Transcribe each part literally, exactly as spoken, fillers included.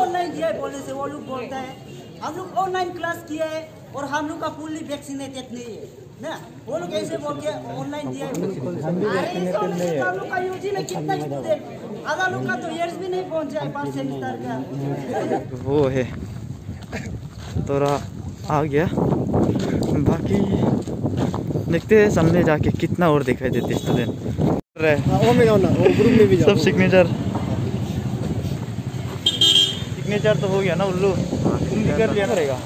Online दिया है बोलने से वो लोग बोलता है हम लोग ऑनलाइन क्लास किए हैं और हम लोग का फुल्ली वैक्सीनेटेड नहीं है ना, वो लोग ऐसे बोल के ऑनलाइन दिया है। हम लोग का यूजी में कितना स्टूडेंट, आधा लोग का तो ईयर्स भी नहीं पहुंचा है पाँच सेमेस्टर का। वो है थोड़ा आ गया, बाकी देखते हैं सामने जाके कितना और दिखाई देते स्टूडेंट रहे। सब सिग्नेचर सिग्नेचर तो हो गया ना उल्लू, तुम भी कर लिया करेगा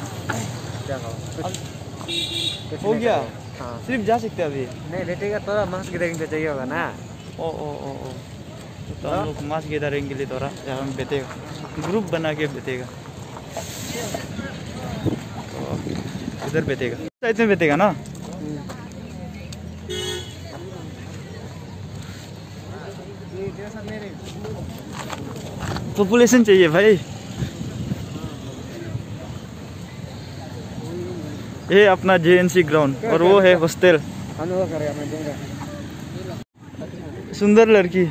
हो गया। हाँ। सिर्फ जा सकते अभी नहीं लेटेगा थोड़ा मास्क गैदरिंग तो चाहिए होगा ना। ओ ओ ओ ओ तो हम लोग मास्क गैदरिंग के लिए थोड़ा यहाँ में बैठेगा, ग्रुप बना के बैठेगा, तो इधर बैठेगा, साइड में बैठेगा ना। पॉपुलेशन चाहिए भाई, ये अपना जे एन सी ग्राउंड और वो है हॉस्टल। सुंदर लड़की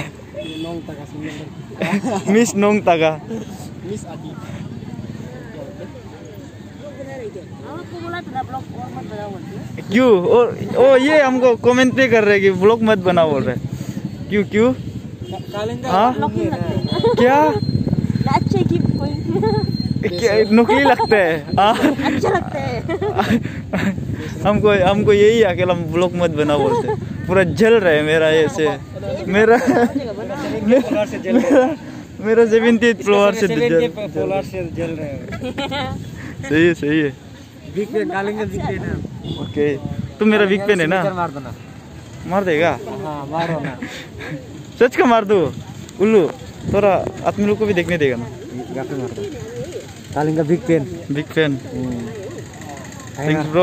मिस नोंग तागा मिस आदि। क्यों ओ, ओ ये हमको कमेंट पे कर रहे कि ब्लॉग मत बना बोल रहे, क्यों क्यों हाँ क्या नकली लगता है अच्छा लगता है हमको हमको यही अकेला ब्लॉग मत बना बोलते, पूरा जल रहा है मेरा ऐसे, मेरा मेरा मेरा सेवेंटी फ्लोर से फ्लोर से जल रहा है। सही है सही है, बिग पेन डालेंगे बिग पेन है। ओके तुम मेरा बिग पेन है ना, मार दो ना, मार देगा। हाँ मारो ना सच का मार दो उल्लू, थोड़ा आदमी लोग को भी देखने देगा ना। मार दो डालेंगे big pen big pen. Thank you bro.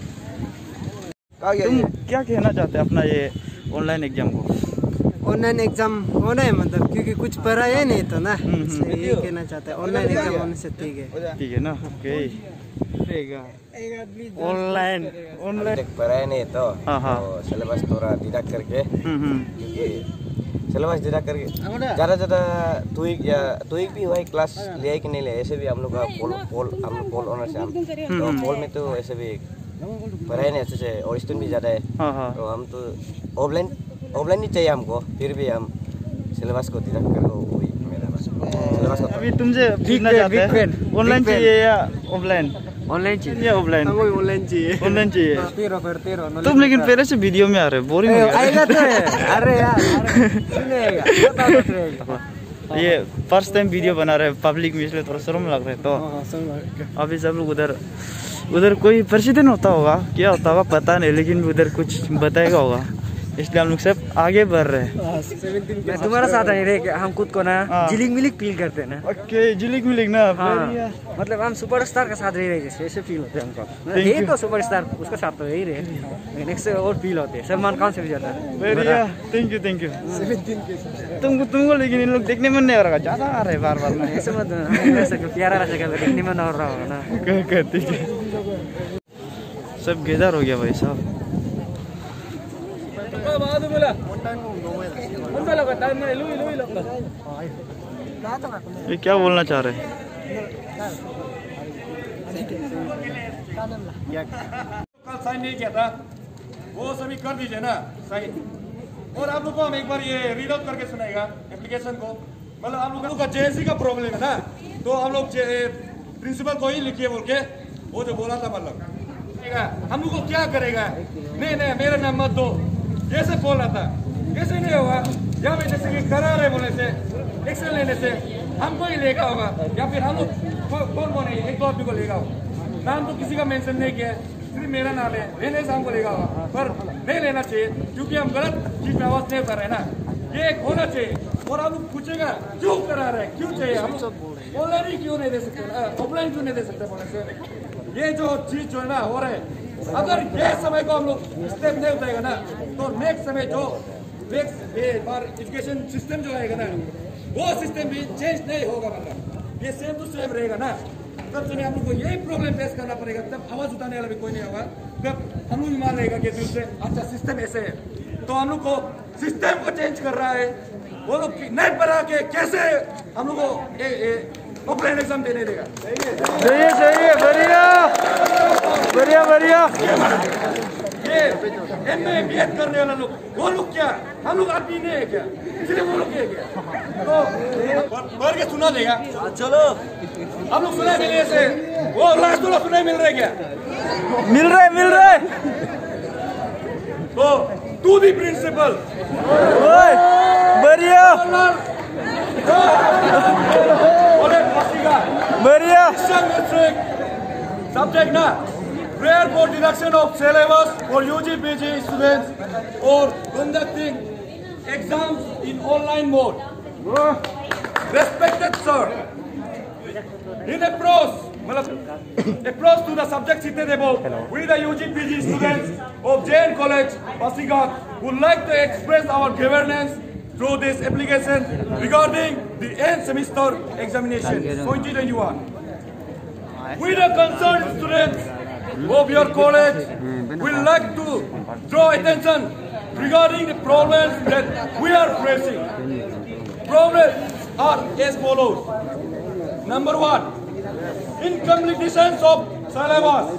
तुम क्या कहना चाहते हैं अपना ये ऑनलाइन एग्जाम को? ऑनलाइन एग्जाम होना है मतलब क्योंकि कुछ पढ़ा है नहीं तो ना, ये कहना चाहते हैं ऑनलाइन एग्जाम होने से ठीक है ठीक है ना। ओके ऑनलाइन ऑनलाइन पढ़ाई नहीं तो हाँ हाँ सिलेबस थोड़ा डिडक्ट करके, क्योंकि सिलेबस डिडक्ट करके ज़्यादा ज़्यादा ट्वीक या ट्वीक भी हुआ है, क्लास लिया कि नहीं लिया ऐसे भी हम लोग का पोल पोल हम लोग पोल ऑनर से हम तो पोल में तो ऐसे भी पढ़ाई नहीं अच्छे से और स्टूडेंट भी ज़्यादा है, तो हम तो ऑफलाइन ऑफलाइन ही चाहिए हमको, फिर भी हम सिलेबस को डिडक्ट करो वही मेरा सिलेबस। अभी तुमसे पूछना चाहते हैं ऑनलाइन चाहिए या ऑफलाइन? ऑनलाइन चाहिए या ऑफलाइन? ऑनलाइन चाहिए ऑनलाइन चाहिए। तेरह फिर तेरह तुम लेकिन पहले से वीडियो में आ रहे बोरिंग आएगा तो अरे यार ये फर्स्ट टाइम वीडियो बना रहे पब्लिक में, इसलिए थोड़ा शर्म लग रहा है। तो अभी सब लोग उधर उधर कोई प्रेसिडेंट होता होगा, क्या होता होगा पता नहीं, लेकिन उधर कुछ बताएगा होगा, इसलिए हम लोग सब आगे बढ़ रहे हैं। मैं तुम्हारा साथ नहीं रहे, हम खुद को ना जिलिंग मिलिक फील करते हैं ना। ओके जिलिंग मिलिक ना, मतलब हम सुपरस्टार के साथ रह रहे जैसे ऐसे फील होते हैं हमको। ये तो सुपरस्टार उसका साथ तो यही रहे, लेकिन एक से और फील होते हैं सलमान खान से भी ज्यादा। थैंक यू थैंक यू तुमको तुमको लेकिन इन लोग देखने में नहीं आ रहा, ज्यादा आ रहे बार बार। ऐसे मत प्यारा रहेगा देखने में ना हो रहा होगा ना। ठीक है सब गेदार हो गया भाई साहब। ये क्या बोलना चाह रहे हैं? कल साइन नहीं किया था वो सभी कर दीजिए ना साइन, और आप लोग को हम एक बार ये रीड आउट करके सुनाएगा एप्लीकेशन को। मतलब आप लोगों का जेएससी का प्रॉब्लम है ना, तो हम लोग प्रिंसिपल को ही लिखिए बोल के वो जो बोला था, मतलब हम लोग को क्या करेगा, नहीं नहीं मेरा नाम मत दो जैसे बोल रहा था, कैसे नहीं होगा। या फिर जैसे कि करा रहे बोलने से एक्शन लेने से हमको ही लेगा होगा, या फिर हम लोग कौन कौन है एक दो आदमी को लेगा होगा। नाम तो किसी का मेंशन नहीं किया, सिर्फ मेरा नाम है, लेने से हमको लेगा होगा, पर नहीं लेना चाहिए क्योंकि हम गलत चीज में आवाज नहीं कर रहे ना, ये एक होना चाहिए। और हम पूछेगा क्यों करा रहे, क्यों चाहिए, हम ऑनलाइन ही क्यों नहीं दे सकते, ऑफलाइन क्यों नहीं दे सकते बोलने से। ये जो चीज जो है ना हो रहा है, अगर ये समय को हम लोग स्टेप नहीं उठाएगा ना, तो नेक्स्ट समय जो नेक्स्ट ये बार एजुकेशन सिस्टम जो आएगा ना, वो सिस्टम भी चेंज नहीं होगा, मतलब ये सेम टू सेम रहेगा ना। तब से हम लोग को यही प्रॉब्लम फेस करना पड़ेगा, तब आवाज उठाने वाला भी कोई नहीं होगा। तब हम लोग मान लेगा कि दिल से अच्छा सिस्टम ऐसे है, तो हम लोग को सिस्टम को चेंज कर रहा है, वो लोग नहीं बना के कैसे हम लोग को ऑफलाइन एग्जाम देने देगा। सही है सही है, बढ़िया बढ़िया बढ़िया। ये एम ए बी एड करने वाला लोग, वो लोग क्या, हम लोग आदमी नहीं है क्या, इसलिए वो लोग क्या क्या तो भर के सुना देगा। चलो हम लोग सुनाई मिले से, वो लास्ट वाला सुनाई मिल रहे क्या? मिल रहे मिल रहे। तो टू दी प्रिंसिपल, बढ़िया बढ़िया। सब्जेक्ट ना prayer for deduction of syllabus for U G P G students or conducting exams in online mode. Respected sir, in approach, approach to the subject cited above, we the U G P G students of J N College, Pasighat, would like to express our governance through this application regarding the end semester examination twenty twenty-one. We the concerned students of your college will like to draw attention regarding the problems that we are facing. Problems are as follows. Number one, incompletions of syllabus.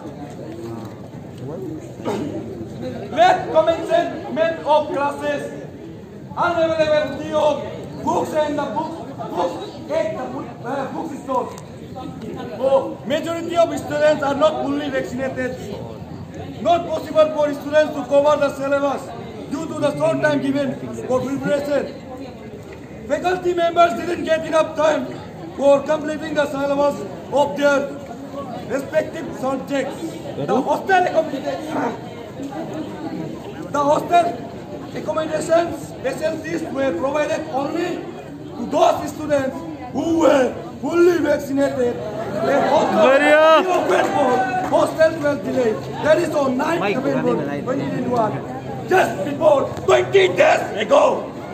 Late commencement of classes, unavailability of books and the books, books at the uh, book stores. Oh, majority of students are not fully vaccinated. Not possible for students to cover the syllabus due to the short time given for preparation. Faculty members didn't get enough time for completing the syllabus of their respective subjects. The hostel accommodations, the hostel accommodations facilities were provided only to those students who were fully vaccinated. And also, the open for hostels were delayed. That is on ninth November twenty twenty-one, just before twenty days ago.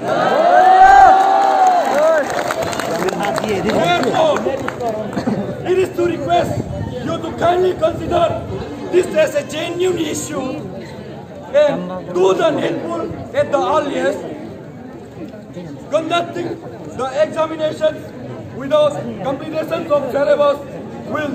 Therefore, it is to request you to kindly consider this as a genuine issue and do the needful at the earliest. Conducting the examinations without completion of syllabus will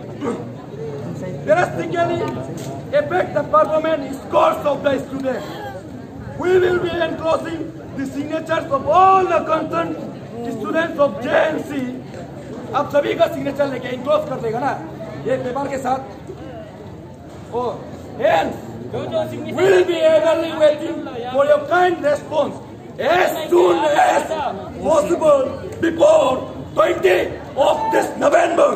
drastically affect the performance scores of the students. We will be enclosing the signatures of all the concerned students of J N C. आप सभी का signature लेके enclose कर देगा ना ये paper के साथ, और and we will be eagerly waiting for your kind response as soon as possible before twentieth of this November.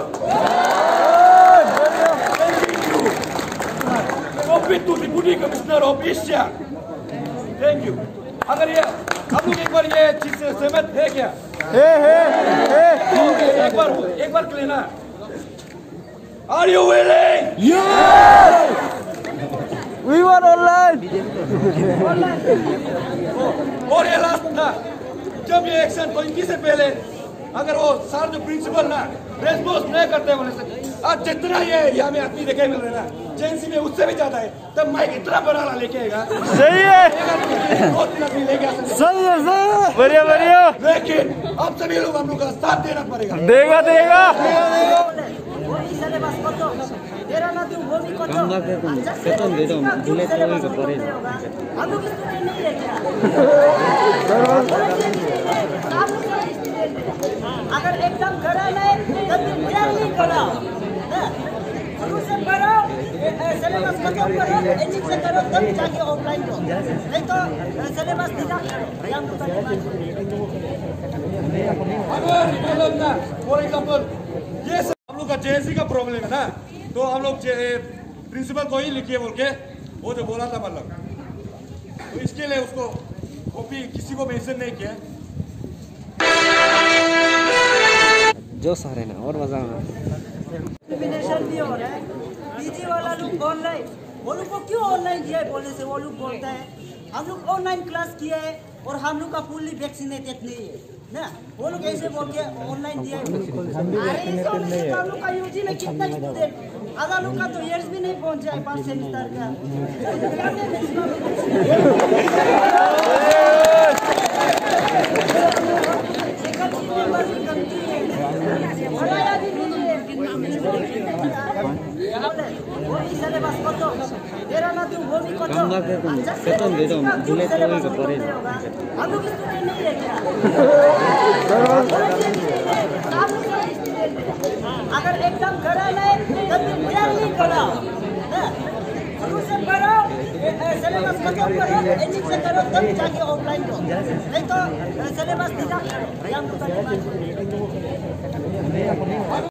Thank you. Copy to Deputy Commissioner of Asia. Thank you. अगर ये हम लोग एक बार ये चीज से सहमत है क्या? हे हे हे एक बार एक बार के लेना. Are you willing? Yes! We were online. और ये लास्ट था, जब ये एक्शन ट्वेंटी से पहले अगर वो सर जो प्रिंसिपल ना रेस्पॉन्स नहीं करते बोले से, आज जितना ये यहाँ में आदमी देखे मिल रहे ना जेएनसी में उससे भी ज्यादा है, तब माइक इतना बड़ा लेके आएगा. सही है दो तीन आदमी लेके आ सकते. सही है सही है, बढ़िया बढ़िया. लेकिन आप सभी लोग हम लोग का साथ देना पड़ेगा. देगा देगा. अगर एग्जाम करा नहीं तो तैयार नहीं करा, शुरू से करो, सिलेबस खत्म करो, एडिट से करो, तब जाके ऑफलाइन करो, नहीं तो सिलेबस दिखा एग्जाम को अगर मतलब ना फॉर एग्जाम्पल ये सब हम लोग का जेएनसी का प्रॉब्लम है ना, तो हम लोग प्रिंसिपल को ही लिखिए बोल के वो जो बोला था, मतलब तो इसके लिए उसको कॉपी किसी को मेंशन नहीं किया. जो सारे ना और मजा आना. एग्जामिनेशन भी हो रहा है, पीजी वाला लोग ऑनलाइन, वो लोग को क्यों ऑनलाइन दिया है बोलने से वो लोग बोलता है हम लोग ऑनलाइन क्लास किया है और हम लोग का फुल्ली वैक्सीनेटेड नहीं है ना, वो लोग ऐसे बोल के ऑनलाइन दिया है. अरे इस वजह से हम लोग का यूजी में कितना स्टूडेंट, आधा लोग का तो ईयर्स भी नहीं पहुंचा है पांच सेमेस्टर का. वो भी सिलेबस को तो तेरा ना तू वो भी को तो खत्म दे दो जुलाई चौबीस को पढ़े हम लोग स्टूडेंट नहीं है क्या अगर एग्जाम करा नहीं तो तुम तैयार नहीं करो शुरू से पढ़ो सिलेबस खत्म करो एडिट से करो तब जाके ऑफलाइन दो नहीं तो सिलेबस नहीं करो